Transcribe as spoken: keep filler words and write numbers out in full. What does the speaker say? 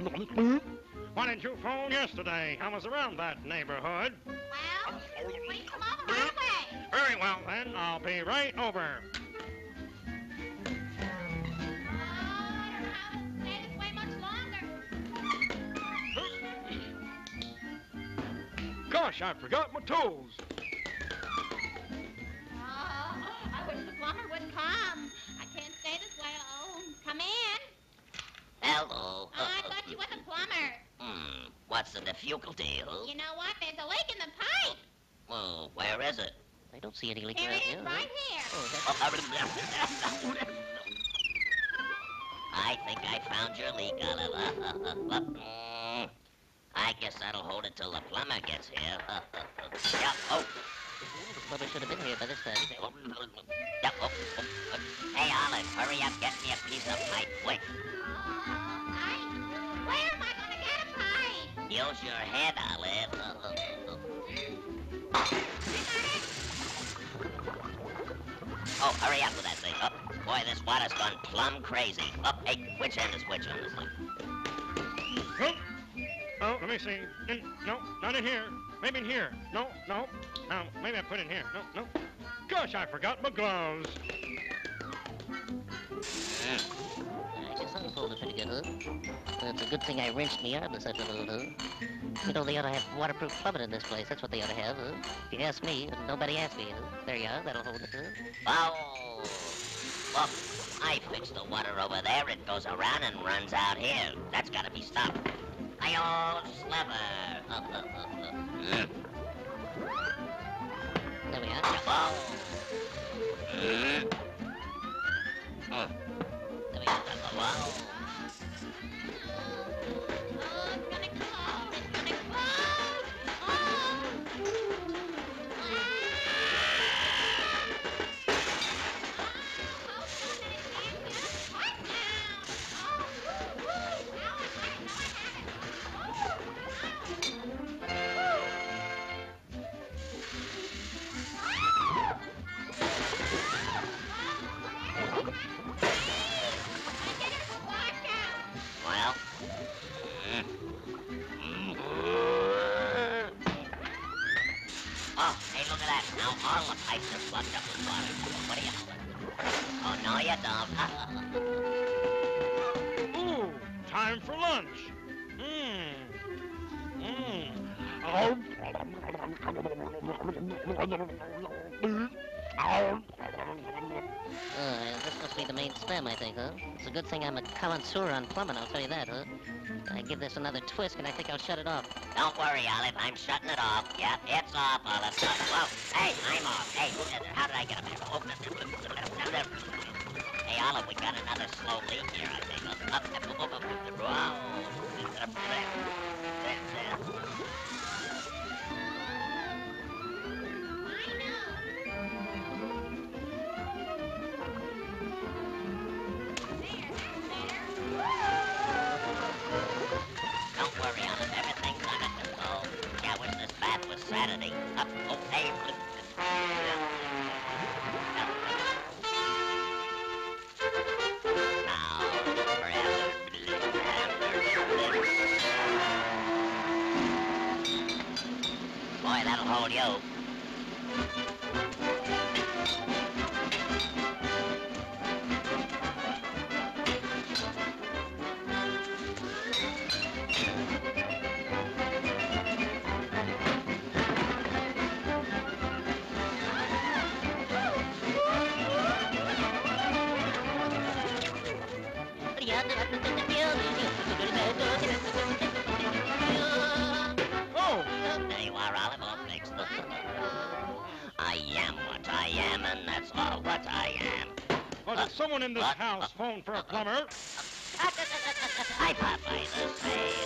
Why didn't you phone yesterday? I was around that neighborhood. Well, will you come over right away? Very well, then. I'll be right over. Gosh, I forgot my tools. Oh, I wish the plumber would come. I can't stay this way alone. Come in. Hello. Oh, I thought you was a plumber. Hmm. What's the difficulty, huh? You know what? There's a leak in the pipe. Oh, where is it? I don't see any leak Here around it is, here. right here. Oh, that's... I think I found your leak, Oliver. Mm, I guess that'll hold it till the plumber gets here. Yeah, oh. The plumber should have been here by this time. Yeah, oh, oh, oh. Hey, Olive, hurry up, get me a piece of pipe, quick. Oh, pipe? Where am I going to get a pipe? Use your head, Olive. Uh, uh, uh. Oh, hurry up with that thing. Oh, boy, this water's gone plumb crazy. Oh, hey, which end is which on this thing? Oh, oh let me see. In, no, not in here. Maybe in here. No, no. No, maybe I put it in here. No, no. Gosh, I forgot my gloves. I guess I'll hold it pretty good, huh? It's a good thing I rinsed me out in such a little, huh? You know, they ought to have waterproof plumbing in this place. That's what they ought to have, huh? If you ask me, nobody asked me, huh? There you are. That'll hold it, huh? Oh, look, I fixed the water over there. It goes around and runs out here. That's got to be stopped. Hi-yo, Sliver. Uh, uh, uh, uh. Mm. There we are. Oh. Mm. Mm. There we are. Wow. Oh, it's going to close. It's going to close. Oh. Well. Mm. Mm. Oh, hey, look at that. Now all the pipes are plugged up with water. What do you know? Oh, no, you don't. Ooh, time for lunch. Mmm. Mmm. Oh. Uh, this must be the main stem, I think, huh? It's a good thing I'm a connoisseur on plumbing, I'll tell you that, huh? I give this another twist, and I think I'll shut it off. Don't worry, Olive. I'm shutting it off. Yep, it's off, Olive. Whoa, hey, I'm off. Hey, how did I get up here? Oh, hey, Olive, we got another slow leak here, I think. Up, up, up, up, up, wow. Don't worry, Olive. Everything's under control. Yeah, I wish this bath was Saturday. Up, oh, hey. Boy, that'll hold you. Oh, There you are, Olive. All fixed. I am what I am, and that's all what I am. well, did someone in this What? house phone for a plumber? I Popeye the Sailor.